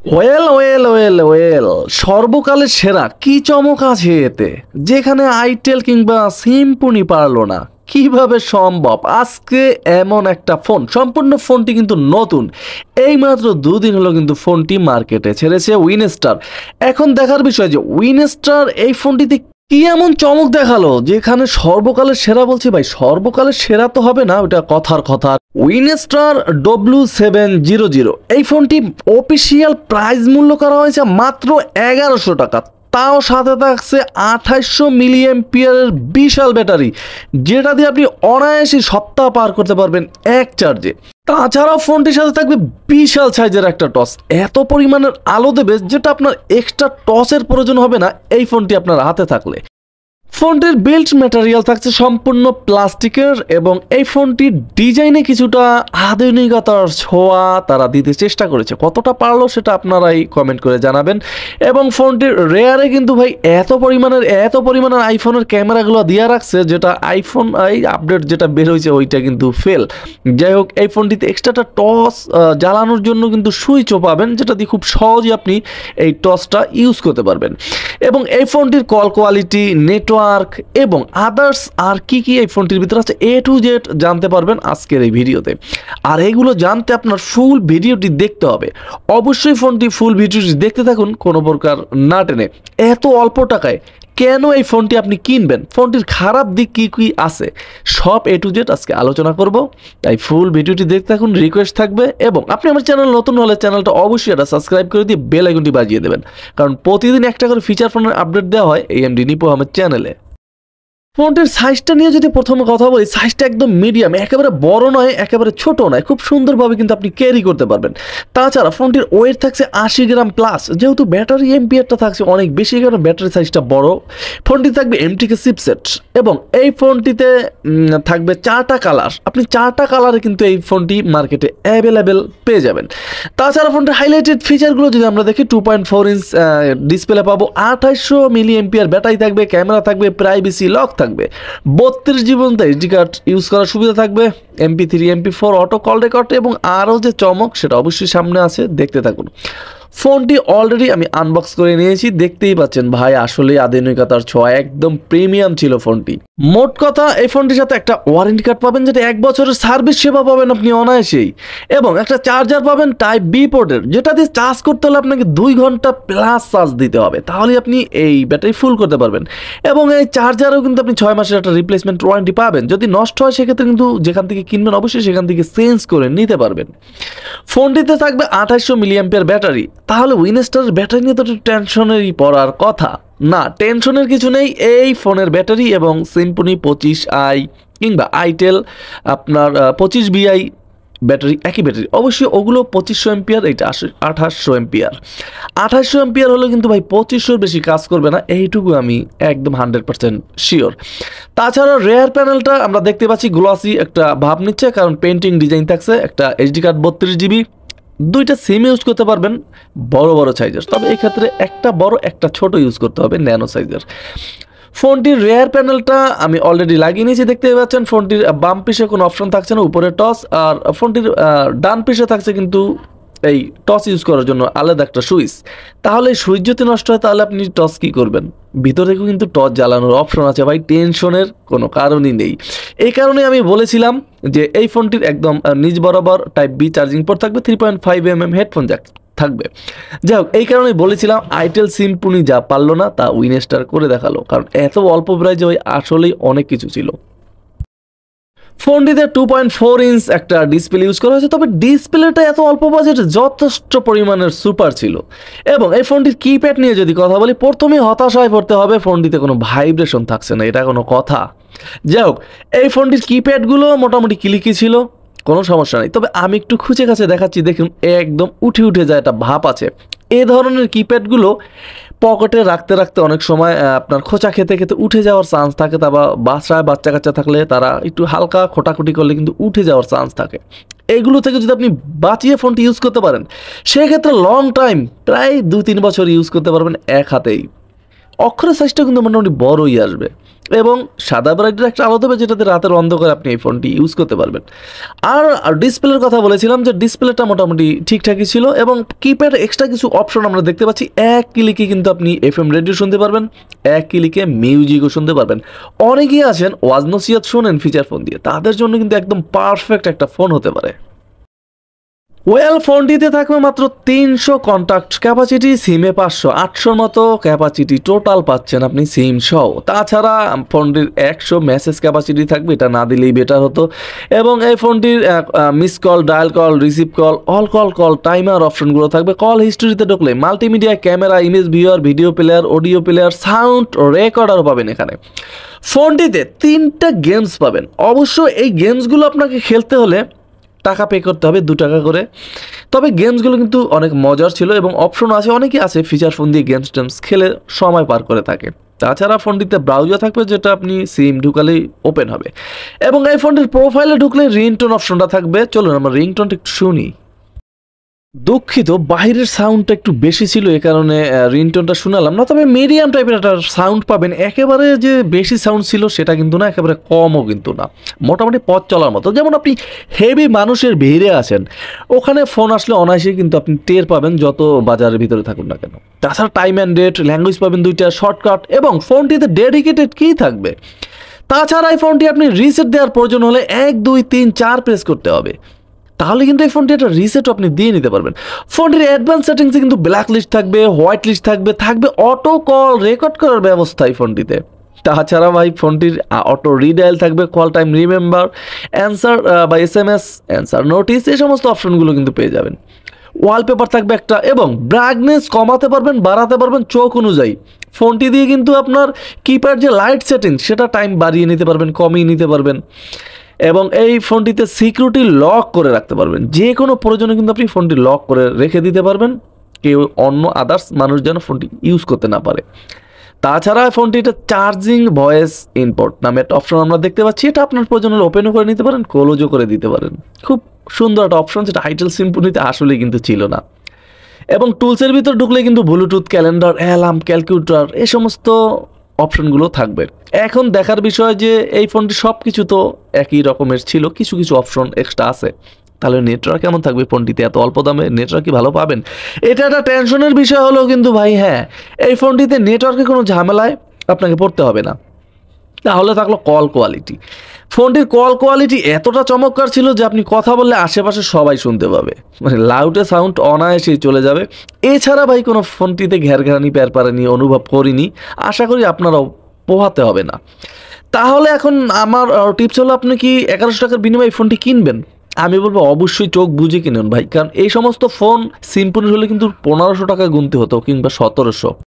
Well well well well সর্বকালের সেরা কি চমক আছে এতে, যেখানে আইটেল কিংবা সিম্পনি পারলো না। কিভাবে সম্ভব? আজকে এমন একটা ফোন, সম্পূর্ণ ফোনটি কিন্তু নতুন, এইমাত্র দুদিন হলো কিন্তু ফোনটি মার্কেটে ছেড়েছে উইনস্টার। এখন দেখার বিষয় যে উইনস্টার এই ফোনটিতে কি এমন চমক দেখালো যেখানে সর্বকালের সেরা। বলছি ভাই, সর্বকালের সেরা তো হবে না, ওটা কথার কথা। উইনস্টার W700 এই ফোনটি অফিসিয়াল প্রাইস মূল্য করা হয়েছে মাত্র 1100 টাকা। তাও সাথে থাকছে 2800 মিলি এম্পিয়ারের বিশাল ব্যাটারি, যেটা দিয়ে আপনি অনায়াসে সপ্তাহ পার করতে পারবেন এক চার্জে। তাছাড়াও ফোনটির সাথে থাকবে বিশাল সাইজের একটা টর্চ, এত পরিমাণের আলো দেবে যেটা আপনার এক্সট্রা টর্চের প্রয়োজন হবে না এই ফোনটি আপনার হাতে থাকলে। ফোনটির বিল্ড ম্যাটেরিয়াল থাকছে সম্পূর্ণ প্লাস্টিকের, এবং এই ফোনটির ডিজাইনে কিছুটা আধুনিকতার ছোঁয়া তারা দিতে চেষ্টা করেছে। কতটা পারলো সেটা আপনারাই কমেন্ট করে জানাবেন। এবং ফোনটির রেয়ারে কিন্তু ভাই এত পরিমাণের আইফোনের ক্যামেরাগুলো দিয়ে রাখছে, যেটা আইফোন এই আপডেট যেটা বের হয়েছে ওইটা কিন্তু ফেল। যাই হোক, এই ফোনটিতে এক্সট্রাটা টর্চ জ্বালানোর জন্য কিন্তু সুইচও পাবেন, যেটা দিয়ে খুব সহজেই আপনি এই টর্চটা ইউজ করতে পারবেন। এবং এই ফোনটির কল কোয়ালিটি, নেটওয়ার্ক এবং আদার্স আর কি এই ফোনটির ভিতরে আছে A to Z জানতে পারবেন আজকের এই ভিডিওতে। আর এগুলো জানতে আপনার ফুল ভিডিওটি দেখতে হবে। অবশ্যই ফোনটি ফুল ভিডিওটি দেখতে থাকুন, কোনো প্রকার না টেনে। এত অল্প টাকায় কেন এই ফোনটি আপনি কিনবেন, ফোনটির খারাপ দিক কী কী আছে, সব A to Z আজকে আলোচনা করব। তাই ফুল ভিডিওটি দেখতে থাকুন, রিকোয়েস্ট থাকবে। এবং আপনি আমার চ্যানেল নতুন হলে চ্যানেলটা অবশ্যই এটা সাবস্ক্রাইব করে দিয়ে বেল আইকনটি বাজিয়ে দেবেন, কারণ প্রতিদিন একটা করে ফিচার ফোনের আপডেট দেওয়া হয় এই এমডি নিপো আমার চ্যানেলে। ফোনটির সাইজটা নিয়ে যদি প্রথমে কথা বলি, সাইজটা একদম মিডিয়াম, একেবারে বড় নয় একেবারে ছোট নয়, খুব সুন্দরভাবে কিন্তু আপনি ক্যারি করতে পারবেন। তাছাড়া ফোনটির ওয়েট থাকছে 80 গ্রাম প্লাস, যেহেতু ব্যাটারি এমপিআরটা থাকছে অনেক বেশি কারণে ব্যাটারি সাইজটা বড়। ফোনটি থাকবে এমটিকে চিপসেট, এবং এই ফোনটিতে থাকবে 4টা কালার। আপনি 4টা কালারে কিন্তু এই ফোনটি মার্কেটে অ্যাভেলেবেল পেয়ে যাবেন। তাছাড়া ফোনটির হাইলাইটেড ফিচারগুলো যদি আমরা দেখি, 2.4 ইঞ্চ ডিসপ্লে পাবো, 2800 মিলি এমপিআর ব্যাটারি থাকবে, ক্যামেরা থাকবে, প্রাইভেসি লক থাকবে, 32 জীবন এইচডি কার্ড ইউজ করার সুবিধা থাকবে, Mp3 MP4 auto call record, এবং আরও যে চমক সেটা অবশ্যই সামনে আছে, দেখতে থাকুন। ফোনটি অলরেডি আমি আনবক্স করে নিয়েছি, দেখতেই পাচ্ছেন ভাই, আসলে আধুনিকতার ছোঁয়া, একদম প্রিমিয়াম ছিল ফোনটি। মোট কথা, এই ফোনটির সাথে একটা ওয়ারেন্টি কার্ড পাবেন, যেটা 1 বছরের সার্ভিস সেবা পাবেন আপনি অনায়াসেই, এবং একটা চার্জার পাবেন টাইপ বি পোর্টের, যেটা দিয়ে চার্জ করতে হলে আপনাকে 2 ঘন্টা প্লাস চার্জ দিতে হবে, তাহলে আপনি এই ব্যাটারি ফুল করতে পারবেন। এবং এই চার্জারও কিন্তু আপনি 6 মাসের একটা রিপ্লেসমেন্ট ওয়ারেন্টি পাবেন। যদি নষ্ট হয় সেক্ষেত্রে কিন্তু যেখান থেকে কিনবেন অবশ্যই সেখান থেকে চেঞ্জ করে নিতে পারবেন। ফোনটিতে থাকবে 2800 মিলি অ্যাম্পিয়ার ব্যাটারি। তাহলে উইনস্টারের ব্যাটারি নিয়ে তো টেনশনেরই পড়ার কথা না, টেনশনের কিছু নেই। এই ফোনের ব্যাটারি এবং সিম্পনি 25i কিংবা আইটেল আপনার 25vi ব্যাটারি, একই ব্যাটারি অবশ্যই, ওগুলো 2500 এম্পিয়ার, এইটা 2800 এম্পিয়ার। 2800 এম্পিয়ার হলেও কিন্তু ভাই 2500 বেশি কাজ করবে না, এইটুকু আমি একদম 100% শিওর। তাছাড়া রেয়ার প্যানেলটা আমরা দেখতে পাচ্ছি গ্লসি একটা ভাব নিচ্ছে, কারণ পেন্টিং ডিজাইন থাকছে। একটা এইচডি কার্ড 32 জিবি, 2টা সিম ইউজ করতে পারবেন বড় সাইজের, তবে এই ক্ষেত্রে একটা বড় একটা ছোট ইউজ করতে হবে ন্যানো সাইজের। ফোনটির রেয়ার প্যানেলটা আমি অলরেডি লাগিয়ে নিয়েছি, দেখতে পাচ্ছেন। ফোনটির বাম পিসে কোনো অপশন থাকছে না, উপরে টস, আর ফোনটির ডান পিসে থাকছে কিন্তু এই টস ইউজ করার জন্য আলাদা একটা সুইচ। তাহলে এই সুইচ যদি নষ্ট হয় তাহলে আপনি টস কী করবেন? ভিতর থেকেও কিন্তু টর্চ জ্বালানোর অপশন আছে ভাই, টেনশনের কোনো কারণই নেই। এই কারণে আমি বলেছিলাম যে এই ফোনটির একদম নিচ বরাবর টাইপ বি চার্জিং পোর্ট থাকবে, 3.5mm হেডফোন জ্যাক থাকবে। যাই হোক, এই কারণে বলেছিলাম আইটেল সিম্পনি যা পারলো না তা উইনস্টার করে দেখালো, কারণ এত অল্প প্রাইজে ওই আসলেই অনেক কিছু ছিল। ফোনটিতে 2.4 ইঞ্চ একটা ডিসপ্লে ইউজ করা হয়েছে, তবে ডিসপ্লেটা এত অল্প বাজেটে যথেষ্ট পরিমাণের সুপার ছিল। এবং এই ফোনটির কিপ্যাড নিয়ে যদি কথা বলি, প্রথমে হতাশায় পড়তে হবে, ফোনটিতে কোনো ভাইব্রেশন থাকছে না, এটা কোনো কথা? যাই হোক, এই ফোনটির কিপ্যাডগুলো মোটামুটি ক্লিকি ছিল, কোনো সমস্যা নেই। তবে আমি একটু খুঁজে কাছে দেখাচ্ছি, দেখুন একদম উঠে যায় একটা ভাব আছে। এই ধরনের কিপ্যাডগুলো পকেটে রাখতে অনেক সময় আপনার খোঁচা খেতে উঠে যাওয়ার চান্স থাকে। তারপর বাচ্চা কাচ্চা থাকলে তারা একটু হালকা খোটাখুটি করলে কিন্তু উঠে যাওয়ার চান্স থাকে। এইগুলো থেকে যদি আপনি বাঁচিয়ে ফোনটি ইউজ করতে পারেন, সেক্ষেত্রে লং টাইম প্রায় 2-3 বছর ইউজ করতে পারবেন এক হাতেই। অক্ষরের সাইজটা কিন্তু মোটামুটি বড়ই আসবে এবং সাদা ব্রাইটের একটা আলো দেবে যেটাতে রাতের অন্ধকারে আপনি এই ফোনটি ইউজ করতে পারবেন। আর ডিসপ্লের কথা বলেছিলাম যে ডিসপ্লেটা মোটামুটি ঠিকঠাকই ছিল এবং কিপ্যাড এক্সট্রা কিছু অপশন আমরা দেখতে পাচ্ছি। এক ক্লিকে কিন্তু আপনি এফএম রেডিও শুনতে পারবেন, এক ক্লিকে মিউজিকও শুনতে পারবেন। অনেকেই আছেন ওয়াজ নসিহত শোনেন ফিচার ফোন দিয়ে, তাদের জন্য কিন্তু একদম পারফেক্ট একটা ফোন হতে পারে। ওয়েল, ফোনটিতে থাকবে মাত্র 300 কন্ট্যাক্ট ক্যাপাসিটি, সিমে 500, 800 মতো ক্যাপাসিটি টোটাল পাচ্ছেন আপনি সিম সহ। তাছাড়া ফোনটির 100 মেসেজ ক্যাপাসিটি থাকবে, এটা না দিলেই বেটার হতো। এবং এই ফোনটির miss call, dial call, receive call, all call timer অপশনগুলো থাকবে। কল হিস্ট্রিতে ঢুকলে multimedia, camera, image viewer, video player, audio player, sound রেকর্ডারও পাবেন এখানে। ফোনটিতে 3টা গেমস পাবেন। অবশ্য এই গেমসগুলো আপনাকে খেলতে হলে টাকা পে করতে হবে, 2 টাকা করে। তবে গেমসগুলো কিন্তু অনেক মজার ছিল এবং অপশন আছে, অনেকেই আছে ফিচার ফোন দিয়ে গেমস টেমস খেলে সময় পার করে থাকে। তাছাড়া ফোনটিতে ব্রাউজার থাকবে যেটা আপনি সিম ঢুকালেই ওপেন হবে। এবং এই ফোনটির প্রোফাইলে ঢুকলে রিংটোন অপশনটা থাকবে। চলুন আমরা রিংটোনটা একটু শুনি। দুঃখিত, বাইরের সাউন্ডটা একটু বেশি ছিল, এ কারণে রিংটোনটা শোনালাম না। তবে মিডিয়াম টাইপের একটা সাউন্ড পাবেন। একেবারে যে বেশি সাউন্ড ছিল সেটা কিন্তু না, একেবারে কমও কিন্তু না, মোটামুটি পথ চলার মতো। যেমন আপনি হেভি মানুষের ভিড়ে আছেন, ওখানে ফোন আসলে অনায়াসে কিন্তু আপনি টের পাবেন যত বাজারের ভিতরে থাকুন না কেন। তাছাড়া টাইম অ্যান্ড ডেট, ল্যাঙ্গুয়েজ পাবেন 2টা, শর্টকাট এবং ফোনটিতে ডেডিকেটেড কি থাকবে। তাছাড়া এই ফোনটি আপনি রিসেট দেওয়ার প্রয়োজন হলে 1 2 3 4 প্রেস করতে হবে, তাহলে কিন্তু এই ফোনটি একটা রিসেটও আপনি দিয়ে নিতে পারবেন। ফোনটির অ্যাডভান্স সেটিংসে কিন্তু ব্ল্যাক লিস্ট থাকবে, হোয়াইট লিস্ট থাকবে অটো কল রেকর্ড করার ব্যবস্থা এই ফোনটিতে। তাছাড়া ভাই ফোনটির অটো রিডায়াল থাকবে, কল টাইম রিমেম্বার, অ্যান্সার বা SMS, অ্যান্সার নোটিস, এই সমস্ত অপশনগুলো কিন্তু পেয়ে যাবেন। ওয়ালপেপার থাকবে একটা এবং ব্রাইটনেস কমাতে পারবেন, বাড়াতে পারবেন চোখ অনুযায়ী। ফোনটি দিয়ে কিন্তু আপনার কিপ্যাড যে লাইট সেটিংস সেটা টাইম বাড়িয়ে নিতে পারবেন, কমিয়ে নিতে পারবেন। এবং এই ফোনটিতে সিকিউরিটি লক করে রাখতে পারবেন, যে কোনো প্রয়োজনে কিন্তু আপনি ফোনটি লক করে রেখে দিতে পারবেন, কেউ অন্য আদার্স মানুষ যেন ফোনটি ইউজ করতে না পারে। তাছাড়া ফোনটিতে চার্জিং ভয়েস ইনপুট নামে একটা অপশন আমরা দেখতে পাচ্ছি, এটা আপনার প্রয়োজন হলে ওপেনও করে নিতে পারেন, ক্লোজও করে দিতে পারেন। খুব সুন্দর একটা অপশন, যেটা হাইটেল সিম্পনিতে আসলে কিন্তু ছিল না। এবং টুলসের ভিতর ঢুকলে কিন্তু ব্লুটুথ, ক্যালেন্ডার, অ্যালার্ম, ক্যালকুলেটর, এই সমস্ত অপশনগুলো থাকবে। এখন দেখার বিষয় যে এই ফোনটি সব কিছু তো একই রকমের ছিল, কিছু কিছু অপশন এক্সট্রা আছে। তাহলে নেটওয়ার্ক কেমন থাকবে ফোনটিতে? এত অল্প দামে নেটওয়ার্ক কি ভালো পাবেন? এটা একটা টেনশনের বিষয় হলো কিন্তু ভাই, হ্যাঁ, এই ফোনটিতে নেটওয়ার্কে কোনো ঝামেলায় আপনাকে পড়তে হবে না। তাহলে থাকলো কল কোয়ালিটি। ফোনটির কল কোয়ালিটি এতটা চমৎকার ছিল যে আপনি কথা বললে আশেপাশে সবাই শুনতে পাবে, মানে লাউডে সাউন্ড অনায়াসেই চলে যাবে। এছাড়া ভাই কোনো ফোনটিতে ঘ্যারঘ্যারানি প্যারপারানি অনুভব করিনি, আশা করি আপনারাও পোহাতে হবে না। তাহলে এখন আমার টিপস হলো, আপনি কি 1100 টাকার বিনিময়ে এই ফোনটি কিনবেন? আমি বলবো অবশ্যই চোখ বুঝে কিনুন ভাই, কারণ এই সমস্ত ফোন সিম্পল হলে কিন্তু 1500 টাকা গুনতে হতো কিংবা 1700।